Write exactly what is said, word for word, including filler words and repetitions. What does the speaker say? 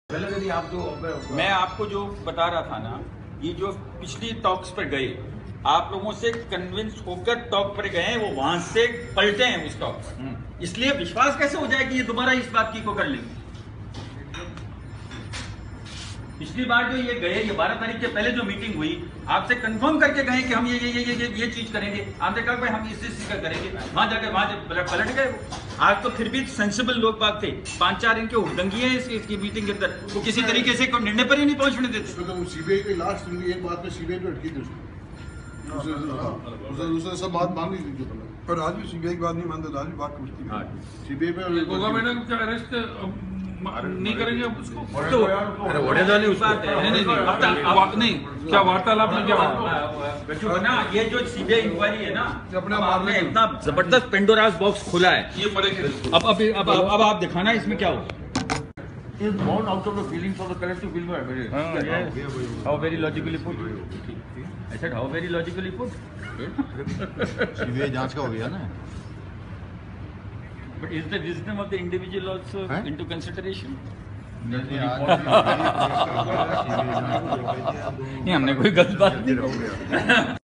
आप जो मैं आपको जो बता रहा था ना, ये जो पिछली टॉक्स पर गए, आप लोगों से कन्विंस होकर टॉक पर गए हैं, वो वहां से पलटे हैं उस टॉक पर। इसलिए विश्वास कैसे हो जाए कि ये दोबारा इस बात की को कर लेंगे। पिछली बार जो ये गए, ये बारह तारीख के पहले जो मीटिंग हुई, आपसे कंफर्म करके गए कि हम ये ये ये ये ये, ये चीज करेंगे। आपने कहा भाई हम इस चीज का करेंगे, वहां जाकर वहां पलट गए। आज तो फिर भी सेंसिबल लोग बात थे, पांच चार इनके हुड़दंगी है इस, इसकी मीटिंग के अंदर, वो किसी तरीके से कोई निर्णय पर ही नहीं पहुंचने देते। तो सीबीआई की लास्ट सुननी एक बात पे सीबीआई पे अटकी थी उसने सब बात मान ली थी, पर आज भी सीबीआई की बात नहीं मानते, आज भी बात पूछती है सीबीआई पे गवर्नमेंट का अरेस्ट नहीं करेंगे आप उसको। तो अरे वडेजा ने उसको नहीं नहीं नहीं नहीं क्या वार्तालाप में क्या ना, ये जो सीबीआई इंक्वायरी है ना, अपने आपने इतना जबरदस्त पेंडोरास बॉक्स खुला है, ये पड़ेगा। अब अब अब अब आप दिखाना इसमें क्या हो। is born out of the feelings of the collective will of everybody. How very logically put. I said how very logically put. CBI जांच का हो गया ना। But is the wisdom of the individual also है? into consideration? नहीं नहीं, हमने कोई गलत बात नहीं